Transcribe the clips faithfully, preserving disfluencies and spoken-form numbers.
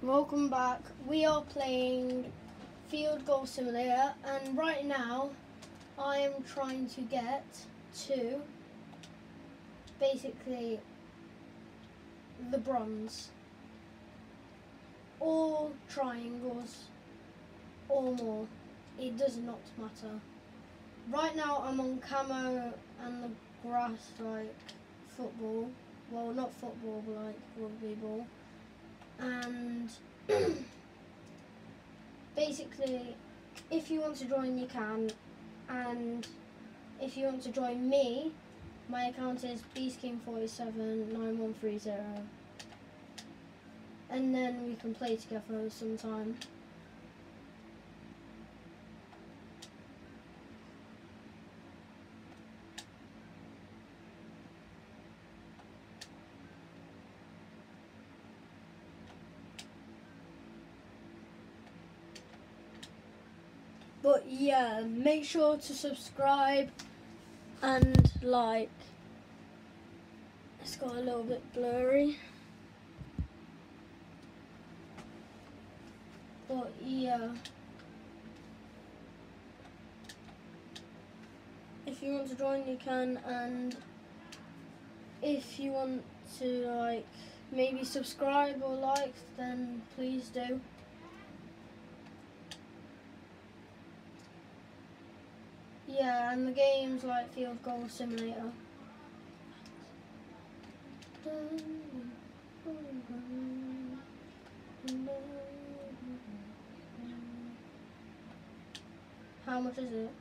Welcome back. We are playing Field Goal Simulator, and right now I am trying to get to basically the bronze. Or triangles or more. It does not matter. Right now I'm on camo and the grass, like football. Well, not football, but like rugby ball. And basically, if you want to join, you can. And if you want to join me, my account is beastking four seven nine one three zero. And then we can play together sometime. But yeah, make sure to subscribe and like. It's got a little bit blurry. But yeah. If you want to join, you can, and if you want to like maybe subscribe or like, then please do. Yeah, and the game's like Field Goal Simulator. How much is it?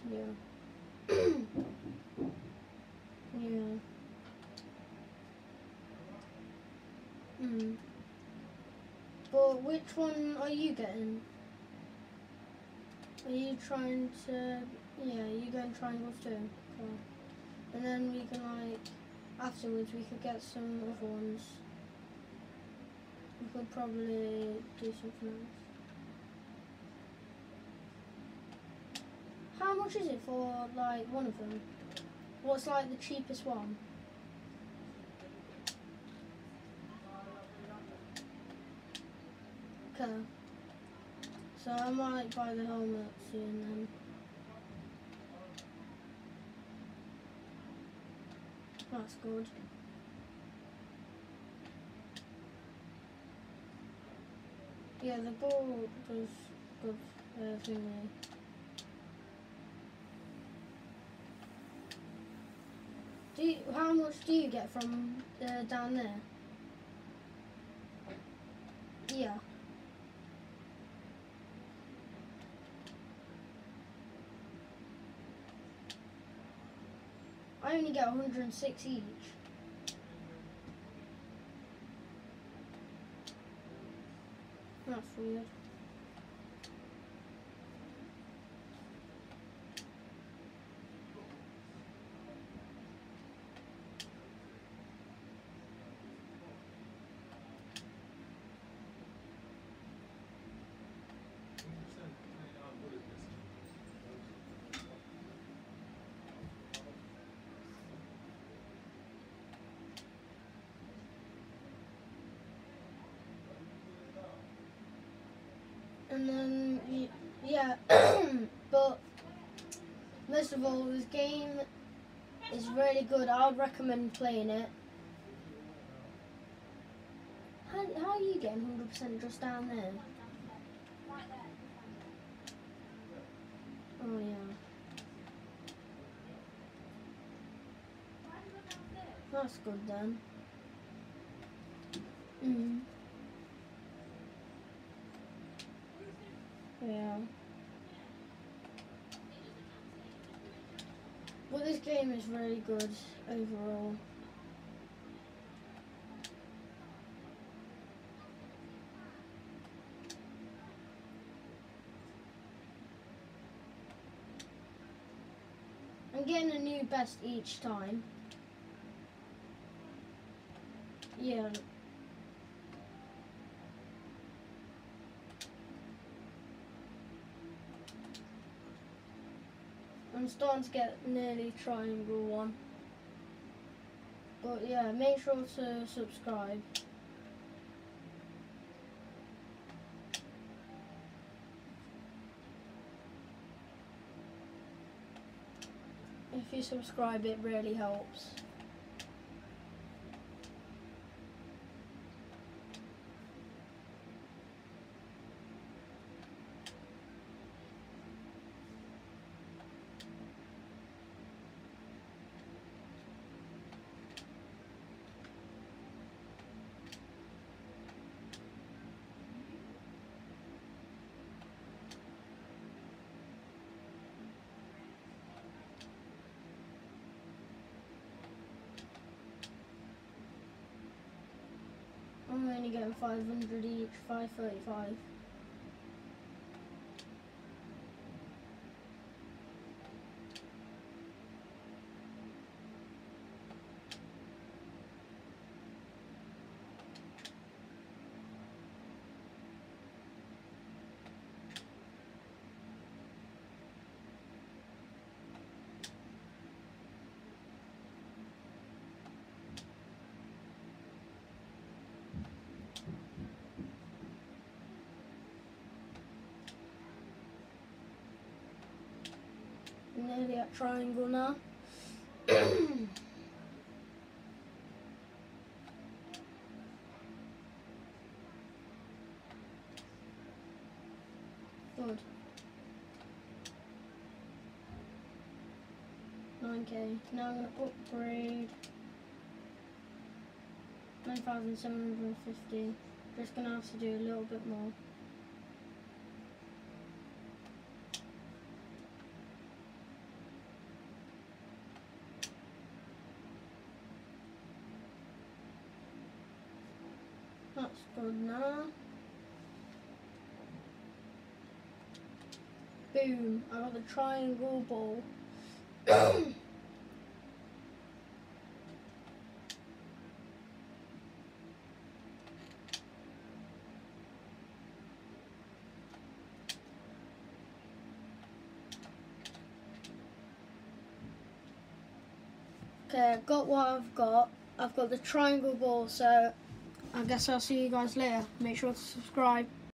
Yeah. Yeah. Mm. But which one are you getting? Are you trying to, yeah, you going triangles too? Cool. And then we can like, afterwards we could get some other ones. We could probably do something else. How much is it for like one of them? What's like the cheapest one? Okay. So I might buy the helmet soon then. That's good. Yeah, the ball does good uh, thingy. Do you, how much do you get from uh, down there? Yeah. I only get one hundred and six each. That's weird. And then, y- yeah, but most of all, this game is really good. I would recommend playing it. How, how are you getting one hundred percent just down there? Oh, yeah. That's good then. Mm. Yeah. But this game is really good overall. I'm getting a new best each time. Yeah. I'm starting to get nearly triangle one. But yeah, make sure to subscribe. If you subscribe, it really helps. I'm only getting five hundred each, five thirty-five. Nearly at triangle now. Good. nine K. Now I'm going to upgrade. nine thousand seven hundred fifty. Just going to have to do a little bit more. That's good now. Boom, I got the triangle ball. Okay, I've got what I've got. I've got the triangle ball, so I guess I'll see you guys later. Make sure to subscribe.